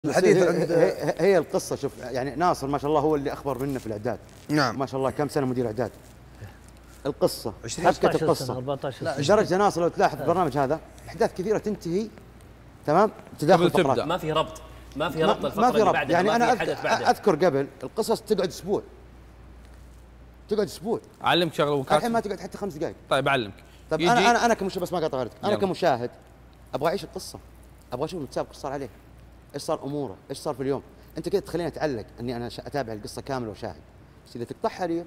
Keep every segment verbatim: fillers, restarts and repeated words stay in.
الحديث هي, عند هي, هي القصه. شوف يعني ناصر ما شاء الله هو اللي اخبر منا في الاعداد. نعم ما شاء الله كم سنه مدير اعداد. القصه عشرين حبكه القصه أربعطعش سنة. لدرجه ناصر لو تلاحظ البرنامج هذا احداث كثيره تنتهي تمام تداخل قبل الفقرات. تبدأ. ما في ربط ما في ما, ربط الفقره ما في اللي ربط بعدها، يعني ما انا في أذكر, حدث بعدها. اذكر قبل القصص تقعد اسبوع تقعد اسبوع اعلمك شغله وكاتب. الحين ما تقعد حتى خمس دقائق. طيب اعلمك. طيب يجي- انا انا انا كمشاهد بس ما قاطع غيرتك انا يلا. كمشاهد ابغى اعيش القصه ابغى اشوف المتسابق ايش صار عليه ايش صار اموره ايش صار في اليوم. انت كذا تخليني اتعلق اني انا شا- اتابع القصه كامله وشاهد بس اذا تقطعها لي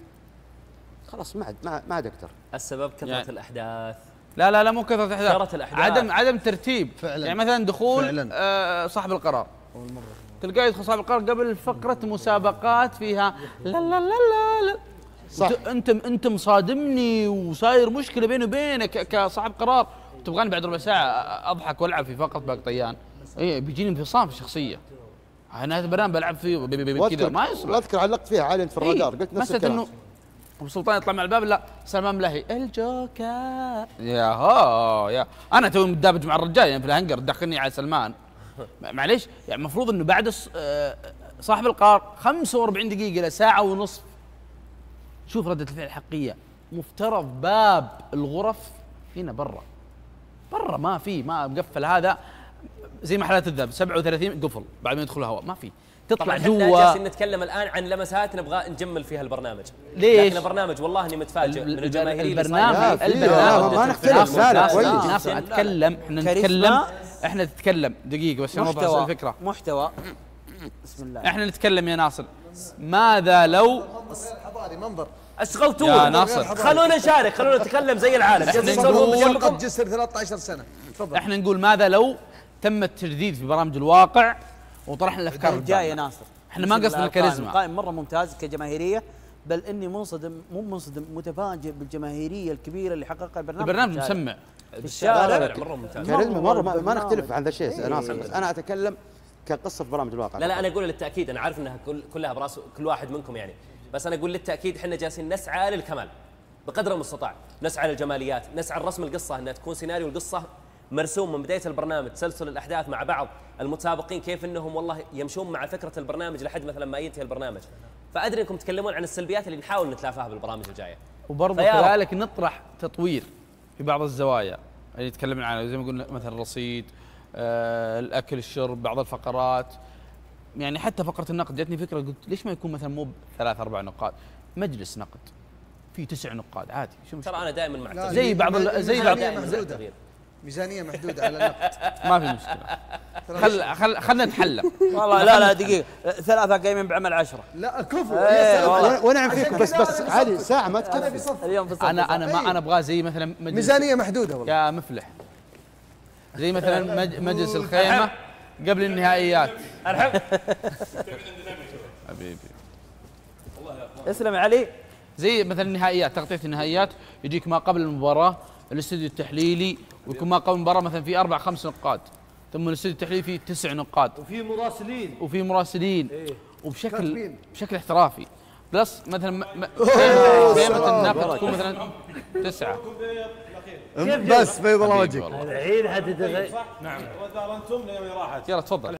خلاص ما عاد ما ما عاد اقدر. السبب كثره يعني- الاحداث. لا لا لا مو كثرة الاحداث. كثرة الأحداث. عدم عدم ترتيب. فعلاً. يعني مثلا دخول فعلاً. آه صاحب القرار. تلقاه يدخل صاحب القرار قبل فقرة مسابقات فيها لا لا لا لا لا. صح. وت- انت انت مصادمني وصاير مشكله بيني وبينك كصاحب قرار، تبغاني بعد ربع ساعه اضحك والعب في فقره باق طيان. اي بيجيني انفصام في الشخصيه. انا هذا البرنامج بلعب فيه بي- بي- بي- كذا ما يصلح. واذكر علقت فيها عالي انت في الرادار قلت نفس مسألة الكلام. انه ابو سلطان يطلع مع الباب لا سلمان ملهي الجوكر يا هو يا انا توي متدابج مع الرجال يعني في الهنجر تدخلني على سلمان. معليش يعني المفروض انه بعد الص- آه، صاحب القرار خمسة وأربعين دقيقه الى ساعه ونصف شوف رده الفعل الحقيقيه. مفترض باب الغرف هنا برا برا ما في ما مقفل هذا زي محلات الذهب سبعة وثلاثين قفل بعد ما يدخل الهواء ما في تطلع طبعا احنا جوا. جالسين نتكلم الان عن لمسات نبغى نجمل فيها البرنامج. ليش؟ لكن البرنامج والله اني متفاجئ من الب- الجماهير اللي البرنامج صايرة. لا، البرنامج لا، ما نختلف، ناصر، لا، لا، ناصر، كويس. ناصر اتكلم احنا كاريزما. نتكلم احنا نتكلم دقيقه بس عشان اوضح محتوى الفكره. محتوى بسم الله. احنا نتكلم يا ناصر ماذا لو حضاري منظر اشغلتوه يا ناصر. خلونا نشارك خلونا نتكلم زي العالم. جالسين يسولفون نقول- بجنبكم. قد جسر ثلاثة عشر سنة تفضل. احنا نقول ماذا لو تم التجديد في برامج الواقع وطرحنا الافكار الجاي يا قدامنا. ناصر احنا ما بسم قصدنا الله القائم- الكاريزما. القائم مره ممتاز كجماهيريه، بل اني منصدم مو منصدم متفاجئ بالجماهيريه الكبيره اللي حققها البرنامج. البرنامج في الشارع. مسمع في الشارع مره ممتاز. كاريزما مره ما, ما برنامج. نختلف عن ذا الشيء يا ناصر بس انا اتكلم كقصه في برامج الواقع. لا لا انا اقول للتاكيد انا عارف انها كل كلها براس كل واحد منكم يعني، بس انا اقول للتاكيد احنا جالسين نسعى للكمال بقدر المستطاع، نسعى للجماليات، نسعى لرسم القصه انها تكون سيناريو القصه مرسوم من بدايه البرنامج، تسلسل الاحداث مع بعض المتسابقين كيف انهم والله يمشون مع فكره البرنامج لحد مثلا ما ينتهي البرنامج. فادري انكم تتكلمون عن السلبيات اللي نحاول نتلافاها بالبرامج الجايه. وبرضه فيا رب. كذلك نطرح تطوير في بعض الزوايا اللي تكلمنا عنها زي ما قلنا مثلا الرصيد آه، الاكل الشرب بعض الفقرات. يعني حتى فقره النقد جاتني فكره قلت ليش ما يكون مثلا مو بثلاث اربع نقاط مجلس نقد في تسع نقاد عادي شو ترى مشكلة؟ انا دائما مع لا، زي بعض ال- زي بعض ميزانية زي محدودة. التغيير. ميزانية محدودة على النقد. ما في مشكله. خل خل خلنا نتحلم. والله لا لا دقيقه ثلاثه قايمين بعمل عشرة لا كفو إيه، يا سلام. والله. ونعم فيكم بس عشان بس كذا عادي أنا ساعه ما أنا تكفي. بصف. اليوم في الصف. انا انا ما انا ابغى زي مثلا مجلس ميزانية محدودة والله. يا مفلح زي مثلا مج- مجلس الخيمه قبل النهائيات. ارحب. حبيبي اسلم يا علي. زي مثلا النهائيات تغطيه النهائيات يجيك ما قبل المباراه الاستوديو التحليلي ويكون ما قبل المباراه مثلا في اربع خمس نقاد ثم الاستوديو التحليلي فيه تسع نقاد وفي مراسلين وفي مراسلين وبشكل كاتبين. بشكل احترافي بلس مثلا م- م- قيمة- قيمه النقد تكون مثلا تسعه. بس بيض الله حبيبي وجهك. والله. الحين حتتغير. نعم واذا انتم ليومي راحت يلا تفضل.